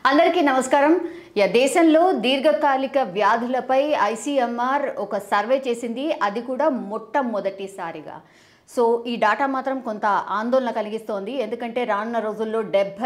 అందరికీ నమస్కారం. దేశంలో దీర్ఘకాలిక వ్యాధులపై ఐసీఎంఆర్ ఒక సర్వే చేసింది, అది కూడా మొట్టమొదటిసారిగా. సో ఈ డాటా మాత్రం కొంత ఆందోళన కలిగిస్తోంది. ఎందుకంటే రానున్న రోజుల్లో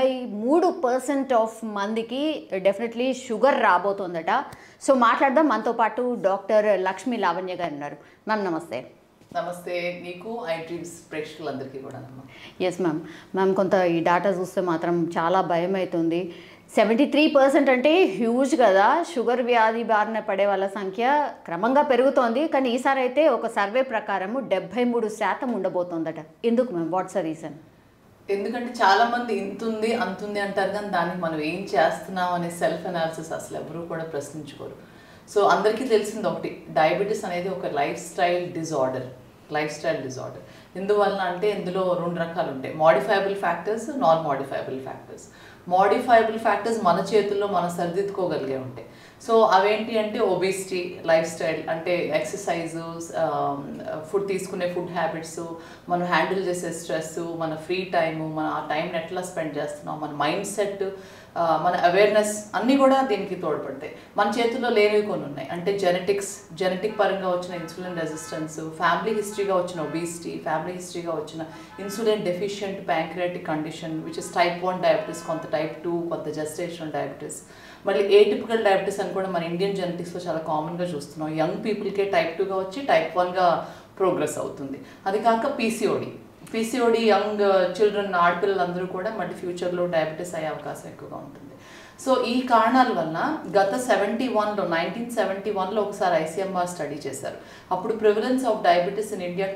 73% ఆఫ్ మందికి డెఫినెట్లీ షుగర్ రాబోతోందట. సో మాట్లాడదాం. మనతో పాటు డాక్టర్ లక్ష్మీ లావణ్య గారు ఉన్నారు. మ్యామ్ నమస్తే. నమస్తే. నీకు ఐ డ్రీమ్స్ ప్రేక్షకులందరికీ కూడా. ఎస్ మ్యామ్ కొంత ఈ డాటా చూస్తే మాత్రం చాలా భయం అవుతుంది. 73% అంటే హ్యూజ్ కదా. షుగర్ వ్యాధి బారిన పడే వాళ్ళ సంఖ్య క్రమంగా పెరుగుతోంది. కానీ ఈసారి అయితే ఒక సర్వే ప్రకారము 73% ఉండబోతోందట. ఎందుకు మ్యామ్? What's the reason? ఎందుకంటే చాలా మంది ఇంతుంది అంతుంది అంటారు, కానీ దానికి మనం ఏం చేస్తున్నాం అనే సెల్ఫ్ అనాలిసిస్ అసలు ఎవరూ కూడా ప్రశ్నించుకోరు. సో అందరికీ తెలిసింది ఒకటి, డయాబెటీస్ అనేది ఒక లైఫ్ స్టైల్ డిజార్డర్. ఎందువల్ల అంటే ఇందులో రెండు రకాలు ఉంటాయి, modifiable factors, non modifiable factors. Modifiable factors మన చేతుల్లో మనం సరిదిద్దుకోగలిగే ఉంటాయి. సో అవేంటి అంటే ఒబేసిటీ, లైఫ్ స్టైల్ అంటే ఎక్సర్సైజు, ఫుడ్ తీసుకునే ఫుడ్ హ్యాబిట్స్, మనం హ్యాండిల్ చేసే స్ట్రెస్, మన ఫ్రీ టైము, మన ఆ టైంని ఎట్లా స్పెండ్ చేస్తున్నాం, మన మైండ్ సెట్, మన అవేర్నెస్ అన్నీ కూడా దీనికి తోడ్పడతాయి. మన చేతుల్లో లేనివి కొన్ని ఉన్నాయి. అంటే జెనెటిక్ పరంగా వచ్చిన ఇన్సులిన్ రెసిస్టెన్స్, ఫ్యామిలీ హిస్టరీగా వచ్చిన ఒబేసిటీ, ఫ్యామిలీ హిస్టరీగా వచ్చిన insulin deficient pancreatic condition which is type 1 diabetes, కొంత టైప్ 2, కొంత జెస్టేషనల్ డయాబెటీస్. మళ్ళీ ఏటిపికల్ డయాబెటీస్ అని కూడా మన ఇండియన్ జెనెటిక్స్లో చాలా కామన్గా చూస్తున్నాం. యంగ్ పీపుల్కే టైప్ 2గా వచ్చి టైప్ 1గా ప్రోగ్రెస్ అవుతుంది. అది కాక పీసీఓడి యంగ్ చిల్డ్రన్, ఆడపిల్లలందరూ కూడా మళ్ళీ ఫ్యూచర్లో డయాబెటీస్ అయ్యే అవకాశం ఎక్కువగా ఉంటుంది. సో ఈ కారణాల వల్ల గత 1971లో ఒకసారి ఐసీఎంఆర్ స్టడీ చేశారు. అప్పుడు prevalence of diabetes in India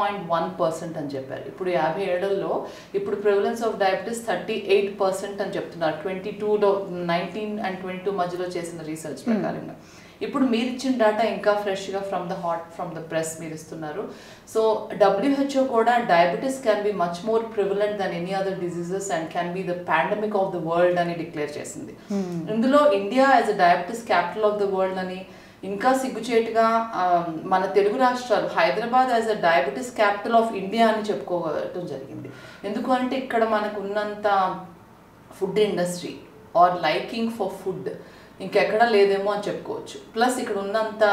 2.1% అని చెప్పారు. ఇప్పుడు 57లో ఇప్పుడు ప్రివలెన్స్ ఆఫ్ డయాబెటీస్ 38% అని చెప్తున్నారు. 22లో 19 and 22 మధ్యలో చేసిన రీసెర్చ్ ప్రకారంగా. ఇప్పుడు మీరు ఇచ్చిన డేటా ఇంకా ఫ్రెష్గా ఫ్రమ్ ద ప్రెస్ మీరు ఇస్తున్నారు. సో WHO కూడా diabetes can be much more prevalent than any other diseases and can be the pandemic of the world అని డిక్లేర్ చేసింది. ఇందులో India as a diabetes capital of the world అని, ఇంకా సిగ్గుచేటుగా మన తెలుగు రాష్ట్రాలు Hyderabad as a diabetes capital of India అని చెప్పుకోవడం జరిగింది. ఎందుకు అంటే ఇక్కడ మనకు ఉన్నంత food industry or liking for food ఇంకెక్కడా లేదేమో అని చెప్పుకోవచ్చు. ప్లస్ ఇక్కడ ఉన్నంత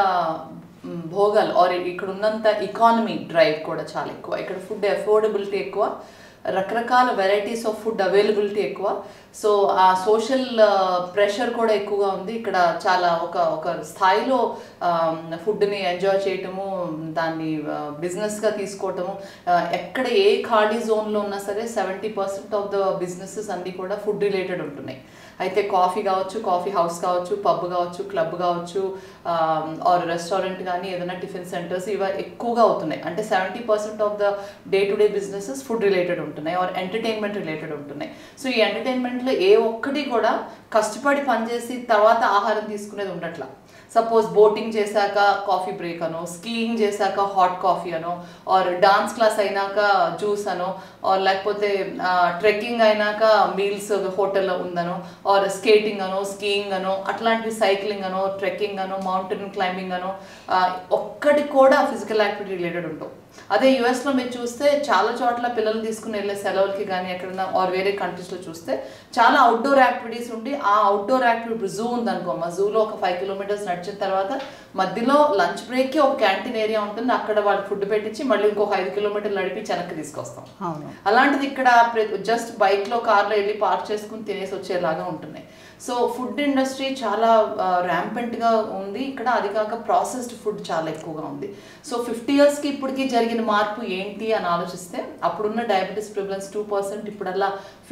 భోగాలు ఆర్ ఇక్కడ ఉన్నంత ఎకానమీ డ్రైవ్ కూడా చాలా ఎక్కువ. ఇక్కడ ఫుడ్ అఫోర్డబిలిటీ ఎక్కువ, రకరకాల వెరైటీస్ ఆఫ్ ఫుడ్ అవైలబిలిటీ ఎక్కువ. సో ఆ సోషల్ ప్రెషర్ కూడా ఎక్కువగా ఉంది. ఇక్కడ చాలా ఒక స్థాయిలో ఫుడ్ని ఎంజాయ్ చేయటము, దాన్ని బిజినెస్గా తీసుకోవటము. ఎక్కడ ఏ ఖాళీ జోన్లో ఉన్నా సరే 70% ఆఫ్ ద బిజినెసెస్ అన్నీ కూడా ఫుడ్ రిలేటెడ్ ఉంటున్నాయి. అయితే కాఫీ కావచ్చు, కాఫీ హౌస్ కావచ్చు, పబ్ కావచ్చు, క్లబ్ కావచ్చు, ఆర్ రెస్టారెంట్ కానీ ఏదైనా టిఫిన్ సెంటర్స్ ఇవి ఎక్కువగా అవుతున్నాయి. అంటే 70% of the day to day businesses food related ఉంటున్నాయి ఆర్ ఎంటర్టైన్మెంట్ రిలేటెడ్ ఉంటున్నాయి. సో ఈ ఎంటర్టైన్మెంట్లో ఏ ఒక్కటి కూడా కష్టపడి పనిచేసి తర్వాత ఆహారం తీసుకునేది ఉండట్లా. సపోజ్ బోటింగ్ చేశాక కాఫీ బ్రేక్ అనో, స్కీయింగ్ చేశాక హాట్ కాఫీ అనో, ఆర్ డాన్స్ క్లాస్ అయినాక జ్యూస్ అనో, ఆర్ లేకపోతే ట్రెక్కింగ్ అయినాక మీల్స్ హోటల్లో ఉందనో, ఆర్ స్కేటింగ్ అనో, స్కీయింగ్ అనో, అట్లాంటివి సైక్లింగ్ అనో, ట్రెక్కింగ్ అనో, మౌంటైన్ క్లైంబింగ్ అనో, ఒక్కటి కూడా ఫిజికల్ యాక్టివిటీ రిలేటెడ్ ఉంటావు. అదే యుఎస్లో మీరు చూస్తే చాలా చోట్ల పిల్లలు తీసుకుని వెళ్ళే సెలవులకి కానీ ఎక్కడైనా ఆర్ వేరే కంట్రీస్లో చూస్తే చాలా అవుట్డోర్ యాక్టివిటీస్ ఉండి, ఆ అవుట్డోర్ యాక్టివిటీ జూ ఉందనుకో, మా జూలో ఒక 5 kilometers నడిచిన తర్వాత మధ్యలో లంచ్ బ్రేక్కి ఒక క్యాంటీన్ ఏరియా ఉంటుంది. అక్కడ వాళ్ళు ఫుడ్ పెట్టించి మళ్ళీ ఇంకొక 5 kilometers నడిపి వెనక్కి తీసుకొస్తాం. అలాంటిది ఇక్కడ జస్ట్ బైక్లో, కార్లో వెళ్ళి పార్క్ చేసుకుని తినేసి వచ్చేలాగా ఉంటున్నాయి. సో ఫుడ్ ఇండస్ట్రీ చాలా ర్యాంపెంట్గా ఉంది ఇక్కడ. అది కాక ప్రాసెస్డ్ ఫుడ్ చాలా ఎక్కువగా ఉంది. సో 50 yearsకి ఇప్పటికీ జరిగిన మార్పు ఏంటి అని ఆలోచిస్తే, అప్పుడున్న డయాబెటీస్ ప్రివలెన్స్ 2%, ఇప్పుడల్లా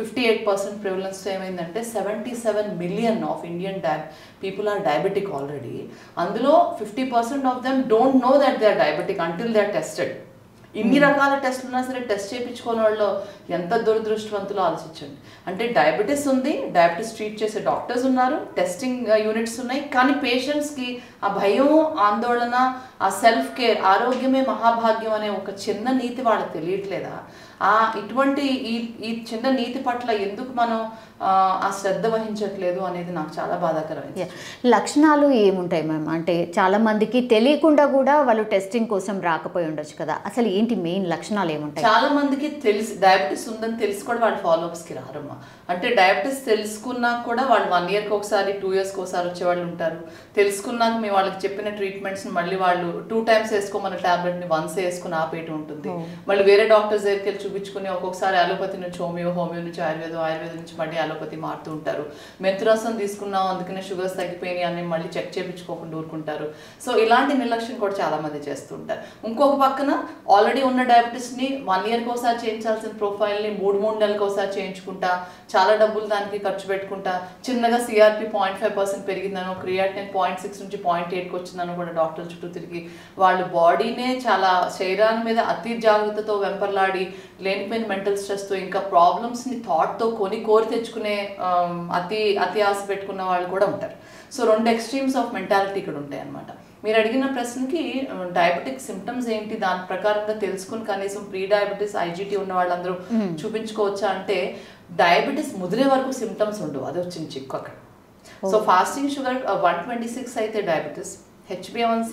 58% ప్రివలెన్స్ ఏమైందంటే 77 million of Indian people are diabetic already. అందులో 50% of them don't know that they are diabetic until they are tested. ఇన్ని రకాల టెస్టులు ఉన్నా సరే టెస్ట్ చేయించుకునే వాళ్ళు ఎంత దురదృష్టవంతులో ఆలోచించండి. అంటే డయాబెటీస్ ఉంది, డయాబెటీస్ ట్రీట్ చేసే డాక్టర్స్ ఉన్నారు, టెస్టింగ్ యూనిట్స్ ఉన్నాయి, కానీ పేషెంట్స్కి ఆ భయం, ఆందోళన, ఆ సెల్ఫ్ కేర్, ఆరోగ్యమే మహాభాగ్యం అనే ఒక చిన్న నీతి వాళ్ళకి తెలియట్లేదా? ఇటువంటి ఈ చిన్న నీతి పట్ల ఎందుకు మనం ఆ శ్రద్ధ వహించట్లేదు అనేది నాకు చాలా బాధాకరమైంది. లక్షణాలు ఏముంటాయి మ్యామ్? అంటే చాలా మందికి తెలియకుండా కూడా వాళ్ళు టెస్టింగ్ కోసం రాకపోయి ఉండొచ్చు కదా, అసలు ఏంటి మెయిన్ లక్షణాలు ఏముంటాయి? చాలా మందికి తెలిసి డయాబెటీస్ ఉందని తెలిసి కూడా వాళ్ళు ఫాలోఅప్స్కి రారమ్మా. అంటే డయాబెటీస్ తెలుసుకున్నా కూడా వాళ్ళు 1 yearకి ఒకసారి 2 yearsకి ఒకసారి వచ్చేవాళ్ళు ఉంటారు. తెలుసుకున్నాక మేము వాళ్ళకి చెప్పిన ట్రీట్మెంట్స్ని మళ్ళీ వాళ్ళు 2 times వేసుకోమన్న టాబ్లెట్ని once వేసుకుని ఆపేయటం ఉంటుంది. మళ్ళీ వేరే డాక్టర్స్ దగ్గరికి వెళ్ళి చూపించుకుని ఒక్కొక్కసారి అలోపతి నుంచి హోమియో నుంచి ఆయుర్వేదం నుంచి మళ్ళీ అలోపతి మారుతూ ఉంటారు. మెంతురసం తీసుకున్నాం అందుకనే షుగర్స్ తగ్గిపోయినాయి అని మళ్ళీ చెక్ చేయించుకోకుండా ఊరుకుంటారు. సో ఇలాంటి నిర్లక్ష్యం కూడా చాలా మంది చేస్తూ ఉంటారు. ఇంకొక పక్కన ఆల్రెడీ ఉన్న డయాబెటీస్ని 1 yearకి ఒకసారి చేయించాల్సిన ప్రొఫైల్ని 3 నెలలకు ఒకసారి చేయించుకుంటా, చాలా డబ్బులు దానికి ఖర్చు పెట్టుకుంటా, చిన్నగా సిఆర్పి 0.5% పెరిగిందనో, క్రియాటినిన్ 0.6 నుంచి 0.8కి వచ్చిందనో కూడా డాక్టర్ల చుట్టూ తిరిగి వాళ్ళ బాడీనే చాలా శరీరాన్ని మీద అతి జాగ్రత్తతో వెంపర్లాడి లేనిపోయిన మెంటల్ స్ట్రెస్తో ఇంకా ప్రాబ్లమ్స్ని థాట్తో కోరి తెచ్చుకునే అతి ఆశ పెట్టుకున్న వాళ్ళు కూడా ఉంటారు. సో 2 extremes ఆఫ్ మెంటాలిటీ ఇక్కడ ఉంటాయి అన్నమాట. మీరు అడిగిన ప్రశ్నకి డయాబెటిక్ సిమ్టమ్స్ ఏంటి దాని ప్రకారంగా తెలుసుకుని కనీసం ప్రీ డయాబెటీస్ ఐజీటీ ఉన్న వాళ్ళందరూ చూపించుకోవచ్చా అంటే, డయాబెటీస్ ముదిరే వరకు సిమ్టమ్స్ ఉండవు, అది వచ్చింది చిక్కు అక్కడ. సో ఫాస్టింగ్ షుగర్ 126 అయితే డయాబెటీస్, HbA1c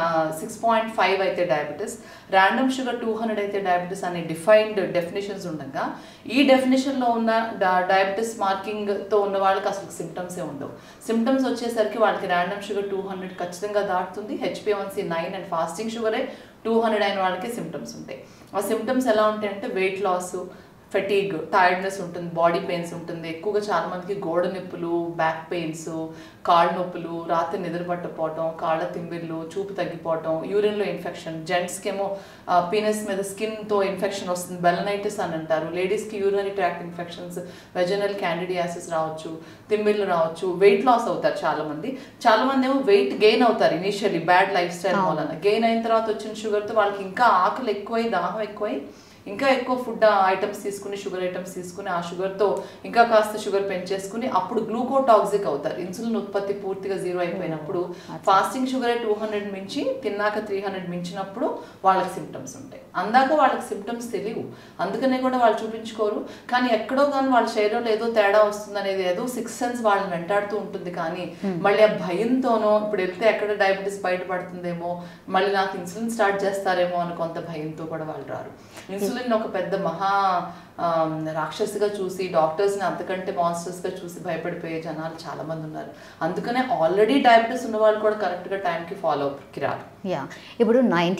6.5 అయితే డయాబెటీస్, ర్యాండమ్ షుగర్ 200 అయితే డయాబెటీస్ అనే డెఫినేషన్స్ ఉండగా, ఈ డెఫినేషన్లో ఉన్న డయాబెటీస్ మార్కింగ్తో ఉన్న వాళ్ళకి అసలు సిమ్టమ్సే ఉండవు. సిమ్టమ్స్ వచ్చేసరికి వాళ్ళకి ర్యాండమ్ షుగర్ 200 ఖచ్చితంగా దాటుతుంది, HbA1c 9 అండ్ ఫాస్టింగ్ షుగరే 200 అయిన వాళ్ళకి సిమ్టమ్స్ ఉంటాయి. ఆ సిమ్టమ్స్ ఎలా ఉంటాయి అంటే వెయిట్ లాస్, ఫెటీగ్, టైర్డ్నెస్ ఉంటుంది, బాడీ పెయిన్స్ ఉంటుంది, ఎక్కువగా చాలా మందికి గోడ నొప్పులు, బ్యాక్ పెయిన్స్, కాళ్ళ నొప్పులు, రాత్రి నిద్ర పట్టకపోవటం, కాళ్ళ తిమ్మిర్లు, చూపు తగ్గిపోవటం, యూరిన్లో ఇన్ఫెక్షన్, జెంట్స్కి ఏమో పీనస్ మీద స్కిన్తో ఇన్ఫెక్షన్ వస్తుంది, బెలనైటిస్ అని అంటారు, లేడీస్కి urinary tract infections, vaginal candidiasis రావచ్చు, తిమ్మిర్లు రావచ్చు, వెయిట్ లాస్ అవుతారు చాలా మంది ఏమో వెయిట్ గెయిన్ అవుతారు ఇనీషియల్లీ బ్యాడ్ లైఫ్ స్టైల్ వలన. గెయిన్ అయిన తర్వాత వచ్చిన షుగర్తో వాళ్ళకి ఇంకా ఆకలి ఎక్కువై, దాహం ఎక్కువై, ఇంకా ఎక్కువ ఫుడ్ ఐటమ్స్ తీసుకుని, షుగర్ ఐటమ్స్ తీసుకుని, ఆ షుగర్తో ఇంకా కాస్త షుగర్ పెంచేసుకుని అప్పుడు గ్లూకోటాక్సిక్ అవుతారు. ఇన్సులిన్ ఉత్పత్తి పూర్తిగా 0 అయిపోయినప్పుడు, ఫాస్టింగ్ షుగర్ 200 మించి తిన్నాక 300 మించినప్పుడు వాళ్ళకి సిమ్టమ్స్ ఉంటాయి. అందాక వాళ్ళకి సిమ్టమ్స్ తెలియవు, అందుకనే కూడా వాళ్ళు చూపించుకోరు. కానీ ఎక్కడో కానీ వాళ్ళ శరీరంలో ఏదో తేడా వస్తుంది అనేది ఏదో 6th sense వాళ్ళని వెంటాడుతూ ఉంటుంది. కానీ మళ్ళీ ఆ భయంతోనో, ఇప్పుడు వెళ్తే ఎక్కడ డయాబెటీస్ బయటపడుతుందేమో, మళ్ళీ నాకు ఇన్సులిన్ స్టార్ట్ చేస్తారేమో అని కొంత భయంతో కూడా వాళ్ళు రారు. ఇన్సులిన్ ఒక పెద్ద మహా రాక్షసిగా చూసి, డాక్టర్స్ని అంతకంటే మాన్స్టర్స్గా చూసి భయపడిపోయే జనాలు చాలా మంది ఉన్నారు. అందుకనే ఆల్రెడీ డయాబెటీస్ ఉన్న వాళ్ళు కూడా కరెక్ట్గా టైంకి ఫాలో అప్కి రారు. ఇప్పుడు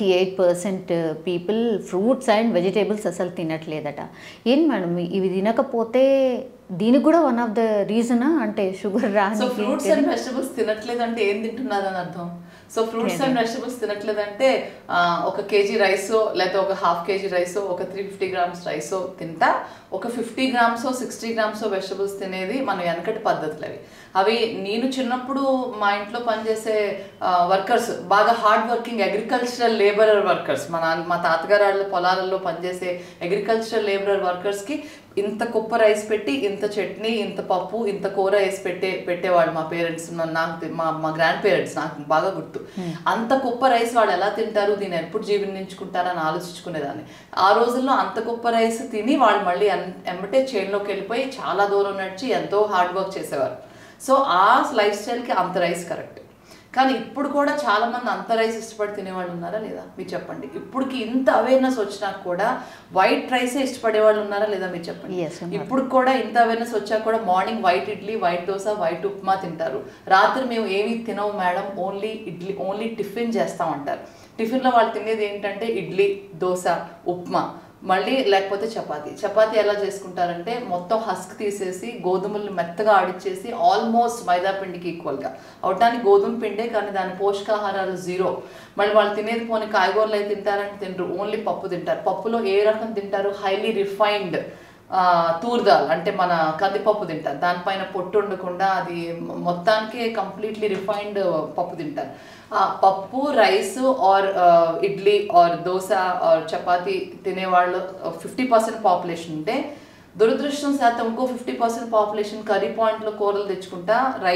98% పీపుల్ ఫ్రూట్స్ అండ్ వెజిటేబుల్స్ అసలు తినట్లేదట. ఏం మేడం ఇవి తినకపోతే దీనికి కూడా వన్ ఆఫ్ ద రీజనా? అంటే sugar so fruits and vegetables తినట్లేదంటే ఏం తింటున్నారని అర్థం. సో ఫ్రూట్స్ అండ్ వెజిటబుల్స్ తినట్లేదంటే 1 kg రైసో లేకపోతే ఒక 1/2 kg రైసో, ఒక 350 grams రైసో తింటా, ఒక 50 grams 60 grams వెజిటబుల్స్ తినేది మన వెనకటి పద్ధతులు అవి. నేను చిన్నప్పుడు మా ఇంట్లో పనిచేసే వర్కర్స్, బాగా hard working agricultural labourer workers, మా తాతగారు వాళ్ళ పొలాలలో పనిచేసే అగ్రికల్చరల్ లేబరర్ వర్కర్స్కి ఇంత కుప్ప రైస్ పెట్టి, ఇంత చట్నీ, ఇంత పప్పు, ఇంత కూర వేసి పెట్టేవాళ్ళు మా పేరెంట్స్, నాకు మా గ్రాండ్ పేరెంట్స్, నాకు బాగా గుర్తు. అంత కుప్ప రైస్ వాళ్ళు ఎలా తింటారు, దీన్ని ఎప్పుడు జీవనించుకుంటారని ఆలోచించుకునేదాన్ని. ఆ రోజుల్లో అంత కుప్ప రైస్ తిని వాళ్ళు మళ్ళీ ఎమ్మటే చేనులోకి వెళ్ళిపోయి చాలా దూరం నడిచి ఎంతో హార్డ్ వర్క్ చేసేవారు. సో ఆ లైఫ్ స్టైల్కి అంత రైస్ కరెక్ట్. కానీ ఇప్పుడు కూడా చాలా మంది అంత రైస్ ఇష్టపడి తినేవాళ్ళు ఉన్నారా లేదా మీరు చెప్పండి. ఇప్పటికి ఇంత అవేర్నెస్ వచ్చినా కూడా వైట్ రైసే ఇష్టపడే వాళ్ళు ఉన్నారా లేదా మీరు చెప్పండి. ఇప్పుడు కూడా ఇంత అవేర్నెస్ వచ్చాక కూడా morning white idli, white dosa, white upma తింటారు. రాత్రి మేము ఏమీ తినవు మేడం, ఓన్లీ టిఫిన్ చేస్తామంటారు. టిఫిన్లో వాళ్ళు తినేది ఏంటంటే ఇడ్లీ, దోశ, ఉప్మా, మళ్ళీ లేకపోతే చపాతీ ఎలా చేసుకుంటారంటే మొత్తం హస్క్ తీసేసి గోధుమలను మెత్తగా ఆడిచ్చేసి ఆల్మోస్ట్ మైదా పిండికి ఈక్వల్గా అవటానికి గోధుమ పిండే, కానీ దాని పోషకాహారాలు 0. మళ్ళీ వాళ్ళు తినేది పోనీ కాయగూరలు అయితే తింటారంటే తినరు, ఓన్లీ పప్పు తింటారు. పప్పులో ఏ రకం తింటారు, హైలీ రిఫైన్డ్ తూర్దాల్ అంటే మన కందిపప్పు తింటారు, దానిపైన పొట్టు ఉండకుండా అది మొత్తానికి కంప్లీట్లీ రిఫైన్డ్ పప్పు తింటారు. పప్పు, rice or idli or dosa or chapati తినేవాళ్ళు 50% పాపులేషన్ ఉంటే దురదృష్టం శాతం ఇంకో 50% పాపులేషన్ కర్రీ పాయింట్లో కూరలు తెచ్చుకుంటా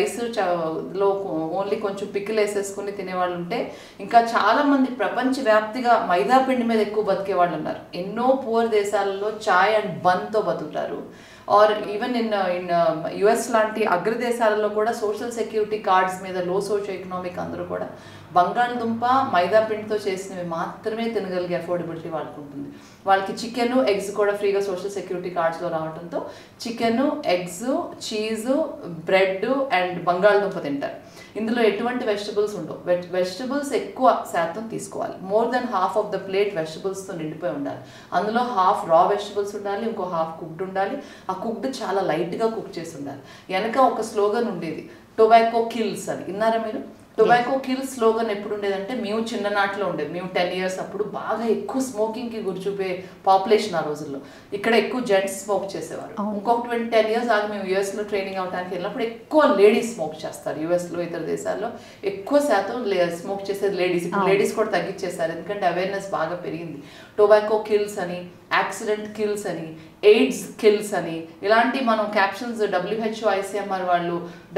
రైస్లో ఓన్లీ కొంచెం పికిల్ వేసేసుకుని తినేవాళ్ళు ఉంటే ఇంకా చాలామంది ప్రపంచవ్యాప్తిగా మైదా పిండి మీద ఎక్కువ బతికే వాళ్ళు ఉన్నారు. ఎన్నో పూర్ దేశాలలో చాయ్ అండ్ బన్తో బతుకుతారు. ఆర్ ఈవెన్ ఇన్ యుఎస్ లాంటి అగ్రదేశాలలో కూడా సోషల్ సెక్యూరిటీ కార్డ్స్ మీద లో సోషల్ ఎకనామిక్ అందరూ కూడా బంగాళదుంప మైదా పిండితో చేసినవి మాత్రమే తినగలిగే అఫోర్డబిలిటీ వాళ్ళకు ఉంటుంది. వాళ్ళకి చికెన్ ఎగ్స్ కూడా ఫ్రీగా సోషల్ సెక్యూరిటీ కార్డ్స్లో రావడంతో chicken eggs cheese bread and బంగాళదుంప తింటారు. ఇందులో ఎటువంటి వెజిటబుల్స్ ఉండవు. వెజిటబుల్స్ ఎక్కువ శాతం తీసుకోవాలి. More than half of the plate వెజిటబుల్స్తో నిండిపోయి ఉండాలి. అందులో హాఫ్ రా వెజిటబుల్స్ ఉండాలి, ఇంకో హాఫ్ కుక్డ్ ఉండాలి. ఆ కుక్డ్ చాలా లైట్గా కుక్ చేసి ఉండాలి. వెనక ఒక స్లోగన్ ఉండేది, టొబాకో కిల్స్ అని. విన్నారా మీరు? టొబాకో కిల్స్ స్లోగన్ ఎప్పుడు ఉండేదంటే మేము చిన్ననాటిలో ఉండేది. మేము 10 years అప్పుడు బాగా ఎక్కువ స్మోకింగ్కి గురిచూపే పాపులేషన్ ఆ రోజుల్లో. ఇక్కడ ఎక్కువ జెంట్స్ స్మోక్ చేసేవారు. ఇంకొక 10 years ఆగి మేము యూఎస్లో ట్రైనింగ్ అవడానికి వెళ్ళినప్పుడు ఎక్కువ లేడీస్ స్మోక్ చేస్తారు. యూఎస్లో ఇతర దేశాల్లో ఎక్కువ శాతం స్మోక్ చేసేది లేడీస్. ఇప్పుడు లేడీస్ కూడా తగ్గించేస్తారు ఎందుకంటే అవేర్నెస్ బాగా పెరిగింది. టొబాకో కిల్స్ అని, యాక్సిడెంట్ కిల్స్ అని, ఎయిడ్స్ కిల్స్ అని ఇలాంటి మనం క్యాప్షన్స్ WHO ICMR వాళ్ళు,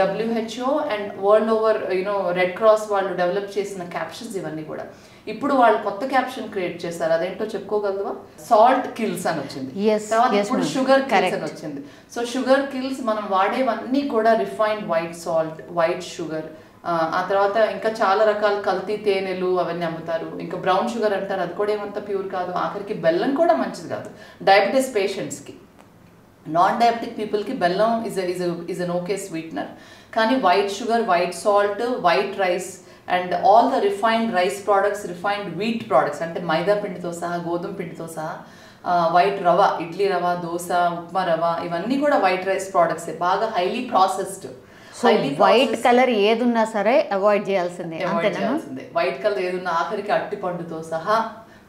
WHO and world over red cross వాళ్ళు డెవలప్ చేసిన క్యాప్షన్స్ ఇవన్నీ కూడా. ఇప్పుడు వాళ్ళు కొత్త క్యాప్షన్ క్రియేట్ చేస్తారు. అదేంటో చెప్పుకోగలవా? సాల్ట్ కిల్స్ అని వచ్చింది. తర్వాత ఇప్పుడు షుగర్ కిల్స్ అని వచ్చింది. సో షుగర్ కిల్స్ మనం వాడేవన్నీ కూడా refined white salt, white sugar, ఆ తర్వాత ఇంకా చాలా రకాల కల్తీ తేనెలు అవన్నీ అమ్ముతారు. ఇంకా బ్రౌన్ షుగర్ అంటారు, అది కూడా ఏమంత ప్యూర్ కాదు. ఆఖరికి బెల్లం కూడా మంచిది కాదు డయాబెటీస్ పేషెంట్స్కి. నాన్ డయాబెటిక్ పీపుల్కి బెల్లం ఈజ్ అన్ ఓకే స్వీట్నర్. కానీ white sugar, white salt, white rice and all the refined rice products, refined wheat products అంటే మైదా పిండితో సహా, గోధుమ పిండితో సహా, వైట్ రవ, ఇడ్లీ రవ, దోశ, ఉప్మా రవ ఇవన్నీ కూడా వైట్ రైస్ ప్రోడక్ట్సే, బాగా హైలీ ప్రాసెస్డ్. వైట్ కలర్ ఏదున్నా సరే అవాయిడ్ చేయాల్సిందే. వైట్ కలర్ ఏదున్నా ఆఖరికి అట్టి పండుతో సహా,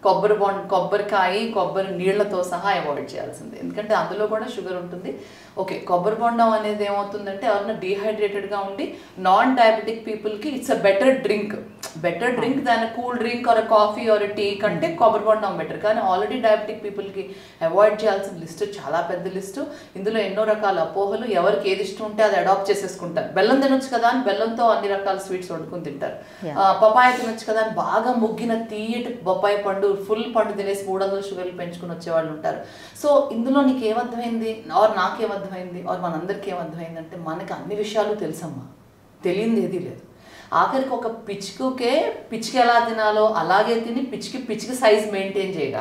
కొబ్బరికాయ, కొబ్బరి నీళ్లతో సహా అవాయిడ్ చేయాల్సిందే. ఎందుకంటే అందులో కూడా షుగర్ ఉంటుంది. ఓకే, కొబ్బరి బొండం అనేది ఏమవుతుందంటే ఎవరైనా డీహైడ్రేటెడ్గా ఉండి నాన్ డయాబెటిక్ పీపుల్కి it's a better drink than cool drink or coffee or tea కంటే కొబ్బరి బొండం బెటర్. కానీ ఆల్రెడీ డయాబెటిక్ పీపుల్కి అవాయిడ్ చేయాల్సిన లిస్ట్ చాలా పెద్ద లిస్టు. ఇందులో ఎన్నో రకాల అపోహలు, ఎవరికి ఏది ఇష్టం ఉంటే అది అడాప్ట్ చేసేసుకుంటారు. బెల్లం తినొచ్చు కదా అని బెల్లంతో అన్ని రకాల స్వీట్స్ వండుకుని తింటారు. పపాయ తినొచ్చు కదా అని బాగా ముగ్గిన తీయటి బొప్పాయి పండు, ఫుల్ పండు తినేసి 300 షుగర్లు పెంచుకుని వచ్చేవాళ్ళు ఉంటారు. సో ఇందులో నీకు ఏమర్థమైంది ఆర్ నాకేమర్థమైంది ఆర్ మనందరికీ ఏమర్థమైంది అంటే మనకి అన్ని విషయాలు తెలుసమ్మా, తెలియంది ఏదీ లేదు. ఆఖరికి ఒక పిచ్చికి ఎలా తినాలో అలాగే తిని పిచ్చికి సైజ్ మెయింటైన్ చేయగా,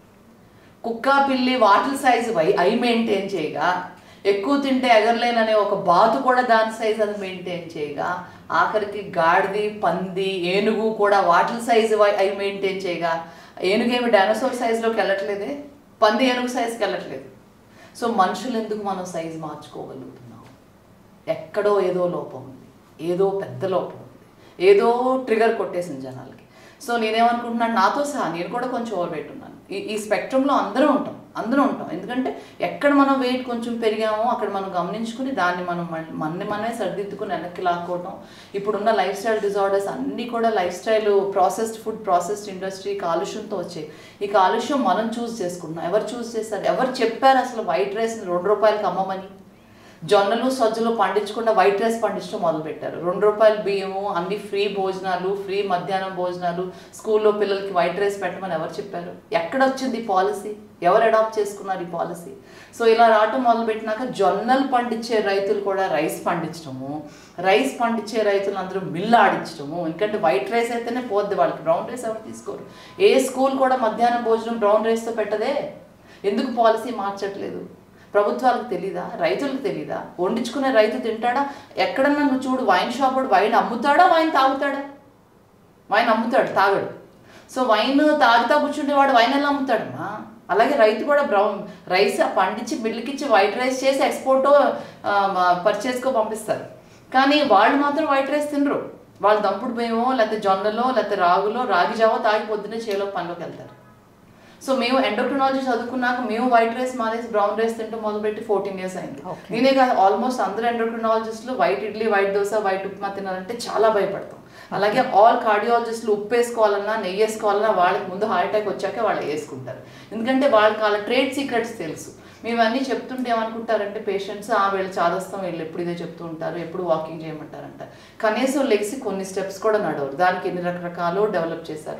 కుక్క పిల్లి వాటిల్ సైజు అవి మెయింటైన్ చేయగా, ఎక్కువ తింటే ఎగరలేననే ఒక బాతు కూడా దాని సైజ్ అది మెయింటైన్ చేయగా, ఆఖరికి గాడిది, పంది, ఏనుగు కూడా వాటిల్ సైజు అవి మెయింటైన్ చేయగా, ఏనుగేమి డైనోసార్ సైజులోకి వెళ్ళట్లేదే, పంది ఏనుగు సైజుకి వెళ్ళట్లేదు. సో మనుషులు ఎందుకు మనం సైజు మార్చుకోగలుగుతున్నాం? ఎక్కడో ఏదో లోపం ఉంది, ఏదో పెద్ద లోపం ఉంది, ఏదో ట్రిగర్ కొట్టేసింది జనాలకి. సో నేనేమనుకుంటున్నాను, నాతో సహా నేను కూడా కొంచెం ఓవర్ వెయిట్ ఉన్నాను. ఈ స్పెక్ట్రంలో అందరూ ఉంటాం. ఎందుకంటే ఎక్కడ మనం వెయిట్ కొంచెం పెరిగామో అక్కడ మనం గమనించుకుని దాన్ని మనమే సరిదిద్దుకుని వెనక్కి లాక్కోవటం. ఇప్పుడున్న లైఫ్ స్టైల్ డిజార్డర్స్ అన్నీ కూడా life style, processed food, processed industry, కాలుష్యంతో వచ్చాయి. ఈ కాలుష్యం మనం చూస్ చేసుకుంటున్నాం. ఎవరు చూస్ చేస్తారు? ఎవరు చెప్పారు అసలు వైట్ రైస్ని 2 రూపాయలకి అమ్మమని? జొన్నలు సజ్జలు పండించకుండా వైట్ రైస్ పండించడం మొదలుపెట్టారు. 2 రూపాయల బియ్యము, అన్ని ఫ్రీ భోజనాలు, ఫ్రీ మధ్యాహ్నం భోజనాలు, స్కూల్లో పిల్లలకి వైట్ రైస్ పెట్టమని ఎవరు చెప్పారు? ఎక్కడ వచ్చింది ఈ పాలసీ? ఎవరు అడాప్ట్ చేసుకున్నారు ఈ పాలసీ? సో ఇలా రావటం మొదలుపెట్టినాక జొన్నలు పండించే రైతులు కూడా రైస్ పండించడము, రైస్ పండించే రైతులు అందరూ మిల్లు ఆడించడము. ఎందుకంటే వైట్ రైస్ అయితేనే పోద్ది వాళ్ళకి, బ్రౌన్ రైస్ ఎవరు తీసుకోరు. ఏ స్కూల్ కూడా మధ్యాహ్నం భోజనం బ్రౌన్ రైస్తో పెట్టదే. ఎందుకు పాలసీ మార్చట్లేదు? ప్రభుత్వాలకు తెలీదా? రైతులకు తెలీదా? వండించుకునే రైతు తింటాడా? ఎక్కడన్నా నువ్వు చూడు, వైన్ షాప్ వాడు వైన్ అమ్ముతాడా, వైన్ తాగుతాడా? వైన్ అమ్ముతాడు, తాగడు. సో వైన్ తాగుతా కూర్చుంటేవాడు వైన్ ఎలా అమ్ముతాడమ్మా? అలాగే రైతు కూడా బ్రౌన్ రైస్ పండించి మిల్లుకిచ్చి వైట్ రైస్ చేసి ఎక్స్పోర్టో పర్చేస్కో పంపిస్తారు. కానీ వాళ్ళు మాత్రం వైట్ రైస్ తినరు. వాళ్ళు దంపుడు బియ్యమో లేకపోతే జొన్నలో లేకపోతే రాగులో రాగి జావో తాగి పొద్దున్నే చేలో పనిలోకి వెళ్తారు. సో మేము ఎండోక్రినాలజీ చదువుకున్నాక మేము వైట్ రైస్ మానేసి బ్రౌన్ రైస్ తింటూ మొదలుపెట్టి 14 years అయింది. నేనే కాదు, ఆల్మోస్ట్ అందరూ ఎండోక్రినాలజిస్టులు white idli, white dosa, white upma తినాలంటే చాలా భయపడతాం. అలాగే ఆల్ కార్డియాలజిస్టులు ఉప్పు వేసుకోవాలన్నా నెయ్యి వేసుకోవాలన్నా వాళ్ళకి ముందు హార్ట్ అటాక్ వచ్చాకే వాళ్ళు వేసుకుంటారు. ఎందుకంటే వాళ్ళకి వాళ్ళ ట్రేడ్ సీక్రెట్స్ తెలుసు. మేము అన్నీ చెప్తుంటే ఏమనుకుంటారంటే పేషెంట్స్ వీళ్ళు చాదస్తాం, వీళ్ళు ఎప్పుడు ఇదే చెప్తూ ఉంటారు, ఎప్పుడు వాకింగ్ చేయమంటారంట. కనీసం లెగ్సి కొన్ని స్టెప్స్ కూడా నడవరు. దానికి ఎన్ని రకరకాలు డెవలప్ చేశారు.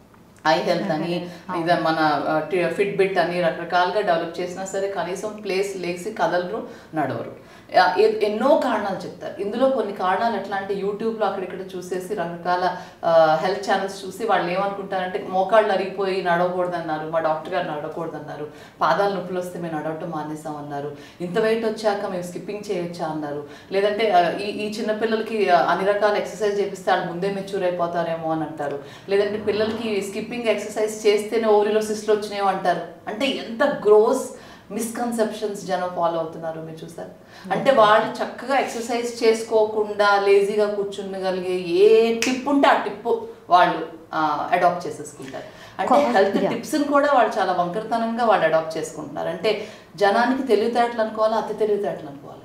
ఐ హెల్త్ అని, ఇది మన ఫిట్బిట్ అని రకరకాలుగా డెవలప్ చేసినా సరే కనీసం ప్లేస్ లెగ్సి కదలరు, నడవరు. ఎన్నో కారణాలు చెప్తారు. ఇందులో కొన్ని కారణాలు ఎట్లా అంటే యూట్యూబ్లో అక్కడిక్కడ చూసేసి రకరకాల హెల్త్ ఛానల్స్ చూసి వాళ్ళు ఏమనుకుంటారంటే మోకాళ్ళు అరిగిపోయి నడవకూడదన్నారు, మా డాక్టర్ గారు నడవకూడదన్నారు, పాదాలు నొప్పులు వస్తే మేము నడవటం మానేసామన్నారు, ఇంత వెయిట్ వచ్చాక మేము స్కిప్పింగ్ చేయొచ్చా అన్నారు, లేదంటే ఈ చిన్నపిల్లలకి అన్ని రకాల ఎక్సర్సైజ్ చేపిస్తే వాళ్ళు ముందే మెచ్యూర్ అయిపోతారేమో అని అంటారు, లేదంటే పిల్లలకి స్కిప్పింగ్ ఎక్సర్సైజ్ చేస్తేనే ఓవరీలో సిస్ట్లు వచ్చినాయో అంటారు. అంటే ఎంత గ్రోస్ మిస్కన్సెప్షన్స్ జనం ఫాలో అవుతున్నారు మీరు చూసారు. అంటే వాళ్ళు చక్కగా ఎక్సర్సైజ్ చేసుకోకుండా లేజీగా కూర్చుండగలిగే ఏ టిప్ ఉంటే ఆ టిప్ వాళ్ళు అడాప్ట్ చేసేసుకుంటారు. అంటే హెల్త్ టిప్స్ని కూడా వాళ్ళు చాలా వంకరతనంగా వాళ్ళు అడాప్ట్ చేసుకుంటున్నారు. అంటే జనానికి తెలివితేటలు అనుకోవాలా, అతి తెలివితేటలు అనుకోవాలా?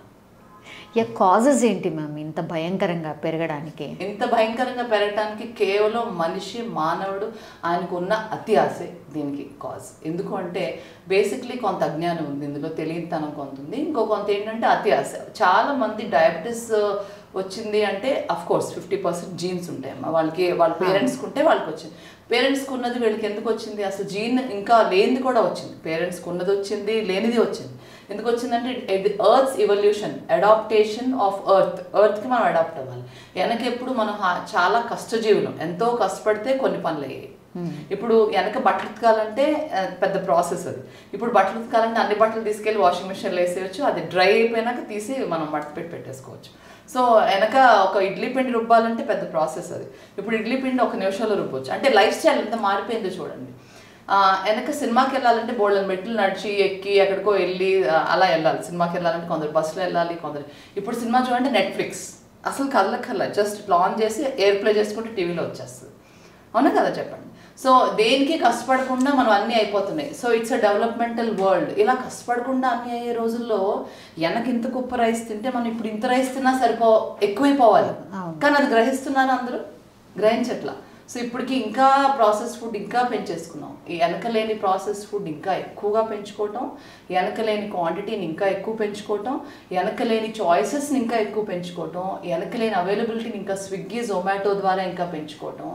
కాజెస్ ఏంటి మ్యామ్ ఇంత భయంకరంగా పెరగడానికి? ఇంత భయంకరంగా పెరగడానికి కేవలం మనిషి మానవుడు ఆయనకున్న అతి ఆశే దీనికి కాజ్. ఎందుకు అంటే బేసిక్లీ కొంత అజ్ఞానం ఉంది ఇందులో, తెలియనితనం కొంత ఉంది, ఇంకో కొంత ఏంటంటే అతి ఆశ. చాలా మంది డయాబెటీస్ వచ్చింది అంటే అఫ్ కోర్స్ 50% జీన్స్ ఉంటాయమ్మా వాళ్ళకి, వాళ్ళ పేరెంట్స్కి ఉంటే వాళ్ళకి వచ్చింది. పేరెంట్స్కి ఉన్నది వీళ్ళకి ఎందుకు వచ్చింది? అసలు జీన్ ఇంకా లేనిది కూడా వచ్చింది, పేరెంట్స్కి ఉన్నది వచ్చింది, లేనిది వచ్చింది. ఎందుకు వచ్చిందంటే ఎర్త్స్ ఇవల్యూషన్, అడాప్టేషన్ ఆఫ్ ఎర్త్కి మనం అడాప్ట్ అవ్వాలి. వెనకెప్పుడు మనం చాలా కష్టజీవులం, ఎంతో కష్టపడితే కొన్ని పనులు అయ్యాయి. ఇప్పుడు వెనక బట్టలు ఉతకాలంటే పెద్ద ప్రాసెస్ అది. ఇప్పుడు బట్టలు ఉతకాలంటే అన్ని బట్టలు తీసుకెళ్ళి వాషింగ్ మిషన్లో వేసేయచ్చు, అది డ్రై అయిపోయినాక తీసి మనం మడత పెట్టేసుకోవచ్చు. సో వెనక ఒక ఇడ్లీ పిండి రుబ్బాలంటే పెద్ద ప్రాసెస్ అది. ఇప్పుడు ఇడ్లీ పిండి 1 నిమిషంలో రుబ్బవచ్చు. అంటే లైఫ్ స్టైల్ ఎంత మారిపోయిందో చూడండి. వెనక సినిమాకి వెళ్ళాలంటే బోళ్ళని మెట్లు నడిచి ఎక్కి ఎక్కడికో వెళ్ళి అలా వెళ్ళాలి. సినిమాకి వెళ్ళాలంటే కొందరు బస్సులో వెళ్ళాలి, కొందరు. ఇప్పుడు సినిమా చూడండి నెట్ఫ్లిక్స్, అసలు కళ్ళ జస్ట్ ఆన్ చేసి ఎయిర్ ప్లే చేసుకుంటే టీవీలో వచ్చేస్తుంది. అవునా కదా చెప్పండి. సో దేనికి కష్టపడకుండా మనం అన్నీ అయిపోతున్నాయి. So it's a developmental world. ఇలా కష్టపడకుండా అన్నీ అయ్యే రోజుల్లో వెనక ఇంత కుప్ప రైస్ తింటే మనం ఇప్పుడు ఇంత రైస్ తిన్నా ఎక్కువైపోవాలి. కానీ అది గ్రహిస్తున్నారు అందరూ? గ్రహించట్లా. సో ఇప్పటికి ఇంకా ప్రాసెస్ ఫుడ్ ఇంకా పెంచేసుకున్నాం. ఈ వెనకలేని ప్రాసెస్ ఫుడ్ ఇంకా ఎక్కువగా పెంచుకోవటం, వెనకలేని క్వాంటిటీని ఇంకా ఎక్కువ పెంచుకోవటం, వెనకలేని చాయిసెస్ని ఇంకా ఎక్కువ పెంచుకోవటం, వెనకలేని అవైలబిలిటీని ఇంకా స్విగ్గీ జొమాటో ద్వారా ఇంకా పెంచుకోవటం,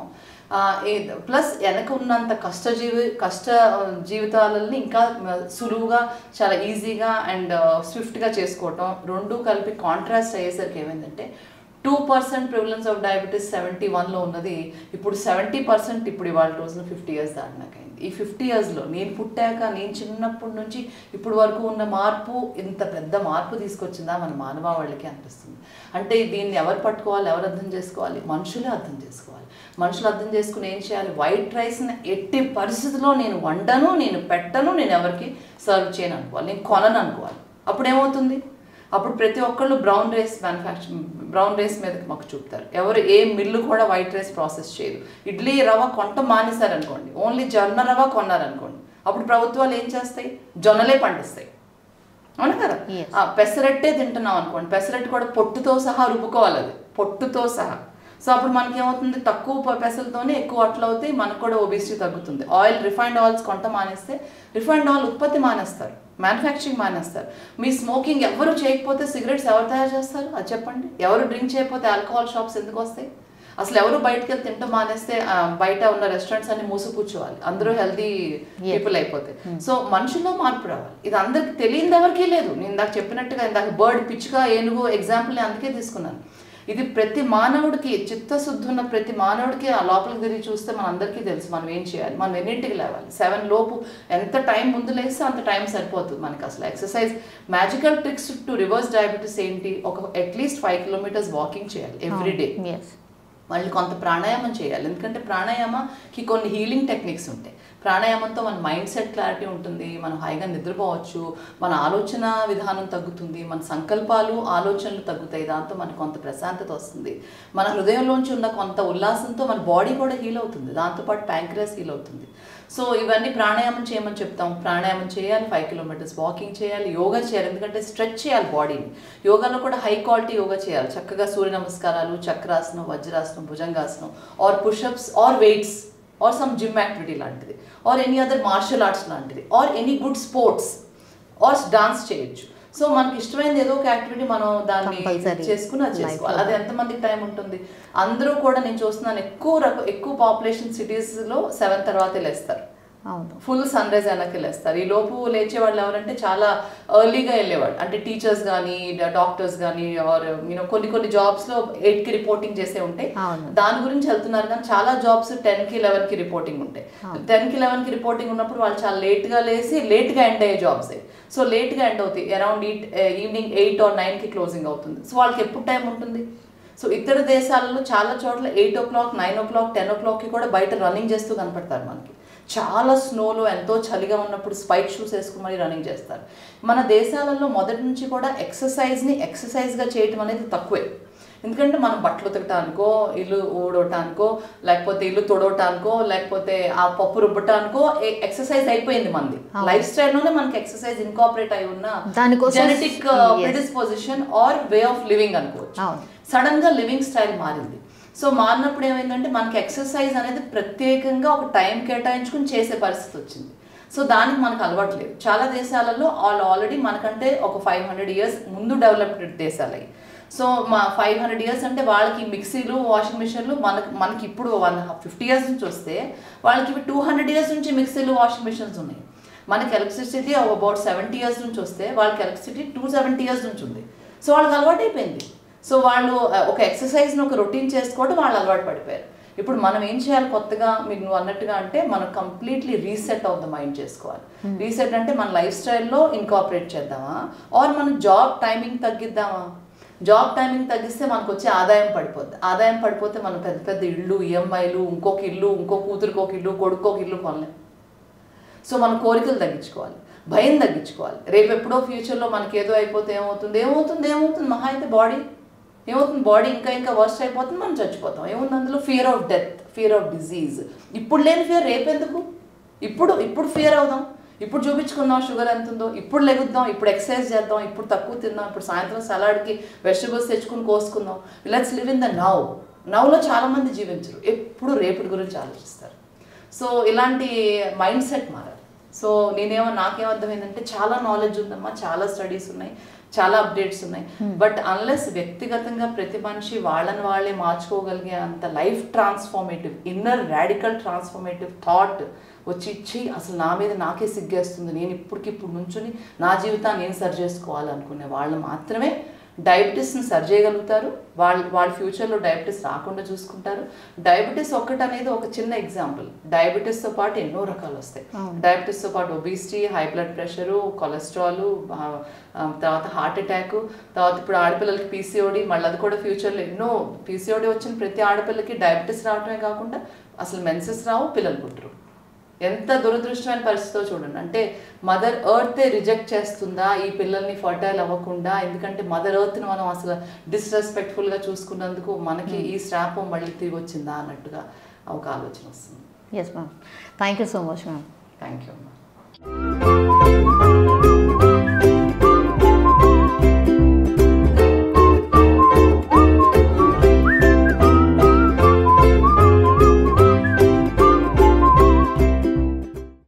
ప్లస్ వెనక ఉన్నంత కష్ట జీవితాలని ఇంకా సులువుగా చాలా ఈజీగా అండ్ స్విఫ్ట్గా చేసుకోవటం, రెండు కలిపి కాంట్రాస్ట్ అయ్యేసరికి ఏమైందంటే 2% ప్రివలెన్స్ ఆఫ్ డయాబెటీస్ 71లో ఉన్నది ఇప్పుడు 70% ఇప్పుడు ఇవాళ రోజున 50 years దాటినాకైంది. ఈ 50 yearsలో నేను పుట్టాక నేను చిన్నప్పటి నుంచి ఇప్పుడు వరకు ఉన్న మార్పు ఇంత పెద్ద మార్పు తీసుకొచ్చిందా మన మానవాళికి అనిపిస్తుంది. అంటే దీన్ని ఎవరు పట్టుకోవాలి, ఎవరు అర్థం చేసుకోవాలి? మనుషులే అర్థం చేసుకోవాలి. మనుషులు అర్థం చేసుకుని ఏం చేయాలి? వైట్ రైస్ని ఎట్టి పరిస్థితిలో నేను వండను, నేను పెట్టను, నేను ఎవరికి సర్వ్ చేయను అనుకోవాలి, నేను కొనను అనుకోవాలి. అప్పుడు ఏమవుతుంది? అప్పుడు ప్రతి ఒక్కళ్ళు బ్రౌన్ రైస్ మీదకి మాకు చూపుతారు. ఎవరు ఏ మిల్లు కూడా వైట్ రైస్ ప్రాసెస్ చేయదు. ఇడ్లీ రవ్వ కొంట మానేశారనుకోండి, ఓన్లీ జొన్న రవ్వ కొన్నారనుకోండి, అప్పుడు ప్రభుత్వాలు ఏం చేస్తాయి? జొన్నలే పండిస్తాయి. అవునా కదా? పెసరట్టే తింటున్నాం అనుకోండి, పెసరట్టు కూడా పొట్టుతో సహా రుబ్బుకోవాలి, అది పొట్టుతో సహా. సో అప్పుడు మనకి ఏమవుతుంది? తక్కువ పెసలతోనే ఎక్కువ అట్లు అవుతాయి, మనకు కూడా ఒబిసిటీ తగ్గుతుంది. రిఫైన్డ్ ఆయిల్స్ కొంట మానేస్తే రిఫైన్డ్ ఆయిల్ ఉత్పత్తి మానేస్తారు, మ్యానుఫ్యాక్చరింగ్ మానేస్తారు. మీ స్మోకింగ్ ఎవరు చేయకపోతే సిగరెట్స్ ఎవరు తయారు చేస్తారు? అది చెప్పండి. ఎవరు డ్రింక్ చేయకపోతే ఆల్కహాల్ షాప్స్ ఎందుకు వస్తాయి? అసలు ఎవరు బయటకు వెళ్ళి తింటూ మానేస్తే బయట ఉన్న రెస్టారెంట్స్ అన్ని మూసి కూర్చోవాలి, అందరూ హెల్దీ పీపుల్ అయిపోతే. సో మనుషుల్లో మార్పు రావాలి. ఇది అందరికి తెలియదు, ఎవరికీ లేదు. నేను ఇందాక చెప్పినట్టుగా ఇందాక బర్డ్, పిచ్చుక, ఏనుగు ఎగ్జాంపుల్ అందుకే తీసుకున్నాను. ఇది ప్రతి మానవుడికి, చిత్తశుద్ధి ఉన్న ప్రతి మానవుడికి ఆ లోపలికి తిరిగి చూస్తే మన అందరికీ తెలుసు మనం ఏం చేయాలి. మనం ఎన్నింటికి లేవాలి? 7 లోపు ఎంత టైం ముందు లేస్తే అంత టైం సరిపోతుంది మనకి. అసలు exercise magical tricks to reverse diabetes ఏంటి? అట్లీస్ట్ 5 kilometers వాకింగ్ చేయాలి ఎవ్రీడే. మళ్ళీ కొంత ప్రాణాయామం చేయాలి, ఎందుకంటే ప్రాణాయామకి కొన్ని హీలింగ్ టెక్నిక్స్ ఉంటాయి. ప్రాణాయామంతో మన మైండ్ సెట్ క్లారిటీ ఉంటుంది, మనం హాయిగా నిద్రపోవచ్చు, మన ఆలోచన విధానం తగ్గుతుంది, మన సంకల్పాలు ఆలోచనలు తగ్గుతాయి, దాంతో మనకు కొంత ప్రశాంతత వస్తుంది, మన హృదయంలోంచి ఉన్న కొంత ఉల్లాసంతో మన బాడీ కూడా హీల్ అవుతుంది, దాంతోపాటు ప్యాంక్రియాస్ హీల్ అవుతుంది. సో ఇవన్నీ ప్రాణాయామం చేయమని చెప్తాం. ప్రాణాయామం చేయాలి, 5 kilometers వాకింగ్ చేయాలి, యోగా చేయాలి, ఎందుకంటే స్ట్రెచ్ చేయాలి బాడీని. యోగాలో కూడా హై క్వాలిటీ యోగా చేయాలి, చక్కగా సూర్య నమస్కారాలు, చక్రాసనం, వజ్రాసనం, భుజంగాసనం, or pushups, or weights, or some gym activity లాంటిది, or any other martial arts లాంటిది, or any good sports, or dance చేయొచ్చు. సో మనకి ఇష్టమైనది ఏదో ఒక యాక్టివిటీ మనం దాన్ని చేసుకుని అది చేసుకోవాలి. అది ఎంతమందికి టైం ఉంటుంది? అందరూ కూడా నేను చూస్తున్నాను ఎక్కువ పాపులేషన్ సిటీస్లో 7 తర్వాతే లేస్తారు, ఫుల్ సన్ రైజ్ అయినాకి వెళ్ళేస్తారు. ఈ లోపు లేచేవాళ్ళు ఎవరంటే చాలా ఎర్లీగా వెళ్ళేవాళ్ళు, అంటే టీచర్స్ కానీ డాక్టర్స్ కానీ ఆర్ కొన్ని జాబ్స్లో 8కి రిపోర్టింగ్ చేసే ఉంటాయి, దాని గురించి వెళ్తున్నారు. కానీ చాలా జాబ్స్ 10కి 11కి రిపోర్టింగ్ ఉంటాయి. 10కి 11కి రిపోర్టింగ్ ఉన్నప్పుడు వాళ్ళు చాలా లేట్గా లేసి లేట్గా ఎండ్ అయ్యే జాబ్స్. సో లేట్గా ఎండ్ అవుతాయి, అరౌండ్ ఈవినింగ్ 8 or 9కి క్లోజింగ్ అవుతుంది. సో వాళ్ళకి ఎప్పుడు టైం ఉంటుంది? సో ఇతర దేశాలలో చాలా చోట్ల 8 o'clock, 9 o'clock, 10 o'clockకి కూడా బయట రన్నింగ్ చేస్తూ కనపడతారు మనకి. చాలా స్నోలో ఎంతో చలిగా ఉన్నప్పుడు స్పైక్ షూస్ వేసుకుని మరీ రన్నింగ్ చేస్తారు. మన దేశాలలో మొదటి నుంచి కూడా ఎక్సర్సైజ్గా చేయటం అనేది తక్కువే. ఎందుకంటే మనం బట్టలు ఉతకటానికో, ఇల్లు ఊడటానికో, లేకపోతే ఇల్లు తొడవటానికో, లేకపోతే ఆ పప్పు రుబ్బటానికో ఎక్సర్సైజ్ అయిపోయింది మనది. లైఫ్ స్టైల్లోనే మనకి ఎక్సర్సైజ్ ఇన్కాపరేట్ అయి ఉన్న genetic predisposition or way of living అనుకోవచ్చు. సడన్ గా లివింగ్ స్టైల్ మారింది. సో మారినప్పుడు ఏమైందంటే మనకి ఎక్సర్సైజ్ అనేది ప్రత్యేకంగా ఒక టైం కేటాయించుకుని చేసే పరిస్థితి వచ్చింది. సో దానికి మనకు అలవాటు లేదు. చాలా దేశాలలో ఆల్రెడీ మనకంటే ఒక 500 years ముందు డెవలప్డ్ దేశాలు. సో 500 years అంటే వాళ్ళకి మిక్సీలు, వాషింగ్ మిషన్లు మనకి ఇప్పుడు 150 years నుంచి వస్తే వాళ్ళకి 200 years నుంచి మిక్సీలు, వాషింగ్ మిషన్స్ ఉన్నాయి. మనకి ఎలక్ట్రిసిటీ అబౌట్ 70 years నుంచి వస్తే వాళ్ళకి ఎలక్ట్రిసిటీ 270 years నుంచి ఉంది. సో వాళ్ళకి అలవాటు అయిపోయింది. సో వాళ్ళు ఒక ఎక్సర్సైజ్ని ఒక రొటీన్ చేసుకోవడం వాళ్ళు అలవాటు పడిపోయారు. ఇప్పుడు మనం ఏం చేయాలి కొత్తగా, మీకు నువ్వు అన్నట్టుగా అంటే మనం completely reset of the mind చేసుకోవాలి. రీసెట్ అంటే మన లైఫ్ స్టైల్లో ఇన్కాపరేట్ చేద్దామా, ఆర్ మన జాబ్ టైమింగ్ తగ్గిద్దామా? జాబ్ టైమింగ్ తగ్గిస్తే మనకు వచ్చే ఆదాయం పడిపోద్ది. ఆదాయం పడిపోతే మనం పెద్ద పెద్ద ఇళ్ళు, ఈఎంఐలు, ఇంకొక ఇల్లు, ఇంకో కూతురికి ఒక ఇల్లు, కొడుకోక ఇల్లు కొనలేం. సో మన కోరికలు తగ్గించుకోవాలి, భయం తగ్గించుకోవాలి. రేపు ఎప్పుడో ఫ్యూచర్లో మనకి ఏదో అయిపోతే ఏమవుతుంది మహా అయితే బాడీ ఏమవుతుంది, బాడీ ఇంకా వర్స్ట్ అయిపోతుంది, మనం చచ్చిపోతాం. ఏముంది అందులో? Fear of death, fear of disease. ఇప్పుడు లేని ఫియర్ రేపెందుకు? ఇప్పుడు ఫియర్ అవుదాం, ఇప్పుడు చూపించుకుందాం షుగర్ ఎంత ఉందో, ఇప్పుడు లెగుద్దాం, ఇప్పుడు ఎక్సర్సైజ్ చేద్దాం, ఇప్పుడు తక్కువ తిందాం, ఇప్పుడు సాయంత్రం సలాడ్కి వెజిటబుల్స్ తెచ్చుకుని కోసుకుందాం. లెట్స్ లివ్ ఇన్ ద నౌలో చాలామంది జీవించరు, ఎప్పుడు రేపటి గురించి ఆలోచిస్తారు. సో ఇలాంటి మైండ్ సెట్ మారాలి. సో నాకేమర్థమైందంటే చాలా నాలెడ్జ్ ఉందమ్మా, చాలా స్టడీస్ ఉన్నాయి, చాలా అప్డేట్స్ ఉన్నాయి. బట్ అన్లెస్ వ్యక్తిగతంగా ప్రతి మనిషి వాళ్ళే మార్చుకోగలిగే అంత life transformative, inner radical transformative thought వచ్చి అసలు నా మీద నాకే సిగ్గేస్తుంది, నేను ఇప్పటికిప్పుడు నుంచుని నా జీవితాన్ని నేను సరి చేసుకోవాలనుకునే వాళ్ళు మాత్రమే డయాబెటీస్ని సరి చేయగలుగుతారు. వాళ్ళ ఫ్యూచర్లో డయాబెటీస్ రాకుండా చూసుకుంటారు. డయాబెటీస్ అనేది ఒక చిన్న ఎగ్జాంపుల్. డయాబెటీస్తో పాటు ఎన్నో రకాలు వస్తాయి. డయాబెటీస్తో పాటు obesity, high blood pressure, cholesterol, తర్వాత హార్ట్ అటాక్, తర్వాత ఇప్పుడు ఆడపిల్లలకి పీసీఓడి, మళ్ళీ అది కూడా ఫ్యూచర్లో ఎన్నో. పీసీఓడి వచ్చిన ప్రతి ఆడపిల్లకి డయాబెటీస్ రావడమే కాకుండా అసలు మెన్సెస్ రావు, పిల్లలు పుట్టరు. ఎంత దురదృష్టమైన పరిస్థితితో చూడండి. అంటే మదర్ ఎర్తే రిజెక్ట్ చేస్తుందా ఈ పిల్లల్ని ఫర్టైల్ అవ్వకుండా? ఎందుకంటే మదర్ ఎర్త్ని మనం అసలు డిస్రెస్పెక్ట్ఫుల్గా చూసుకున్నందుకు మనకి ఈ శాపం మళ్ళీ తిరిగి వచ్చిందా అన్నట్టుగా ఒక ఆలోచన వస్తుంది. Yes ma'am, thank you so much ma'am. Thank you అమ్మా.